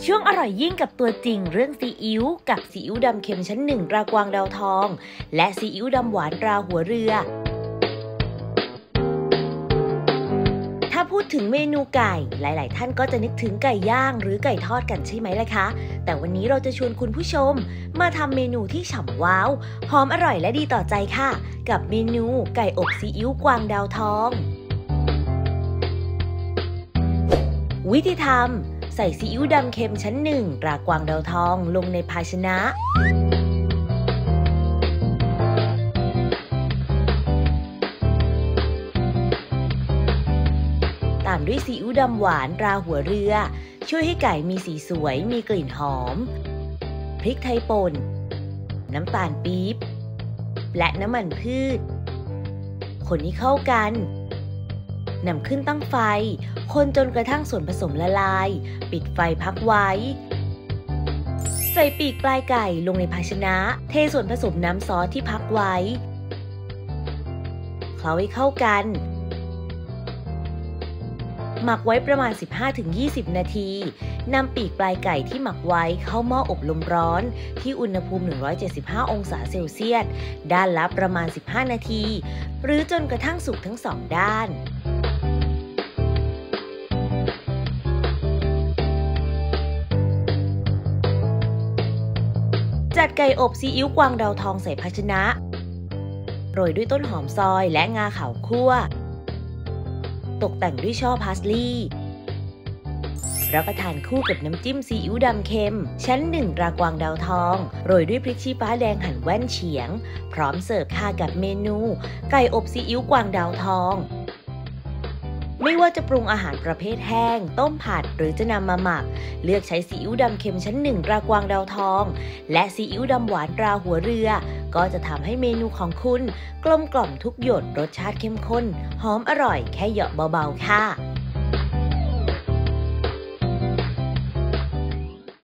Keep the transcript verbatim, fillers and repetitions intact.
ช่วงอร่อยยิ่งกับตัวจริงเรื่องซีอิ๊วกับซีอิ๊วดำเค็มชั้นหนึ่งรากวางดาวทองและซีอิ๊วดำหวานราหัวเรือถ้าพูดถึงเมนูไก่หลายๆท่านก็จะนึกถึงไก่ย่างหรือไก่ทอดกันใช่ไหมล่ะคะแต่วันนี้เราจะชวนคุณผู้ชมมาทำเมนูที่ฉ่ำว้าวหอมอร่อยและดีต่อใจค่ะกับเมนูไก่อบซีอิ๊วกวางดาวทองวิธีทำใส่ซีอิ๊วดำเค็มชั้นหนึ่งรากวางดาวทองลงในภาชนะตามด้วยซีอิ๊วดำหวานราหัวเรือช่วยให้ไก่มีสีสวยมีกลิ่นหอมพริกไทยป่นน้ำตาลปี๊บและน้ำมันพืชคนให้เข้ากันนำขึ้นตั้งไฟคนจนกระทั่งส่วนผสมละลายปิดไฟพักไว้ใส่ปีกปลายไก่ลงในภาชนะเทส่วนผสมน้ำซอสที่พักไว้เคล้าให้เข้ากันหมักไว้ประมาณ สิบห้าถึงยี่สิบ นาทีนำปีกปลายไก่ที่หมักไว้เข้าหม้ออบลมร้อนที่อุณหภูมิหนึ่งร้อยเจ็ดสิบห้าองศาเซลเซียสด้านละประมาณสิบห้านาทีหรือจนกระทั่งสุกทั้งสองด้านจัดไก่อบซีอิ๊วกวางดาวทองใส่ภาชนะโรยด้วยต้นหอมซอยและงาขาวคั่วตกแต่งด้วยช่อพาสลีย์รับประทานคู่กับน้ำจิ้มซีอิ๊วดำเค็มชั้นหนึ่งรากวางดาวทองโรยด้วยพริกชี้ฟ้าแดงหั่นแว่นเฉียงพร้อมเสิร์ฟค่ะกับเมนูไก่อบซีอิ๊วกวางดาวทองไม่ว่าจะปรุงอาหารประเภทแห้งต้มผัดหรือจะนำมาหมักเลือกใช้ซีอิ๊วดำเค็มชั้นหนึ่งรากวางดาวทองและซีอิ๊วดำหวานราหัวเรือก็จะทำให้เมนูของคุณกลมกล่อมทุกหยดรสชาติเข้มข้นหอมอร่อยแค่เหยาะเบาๆค่ะ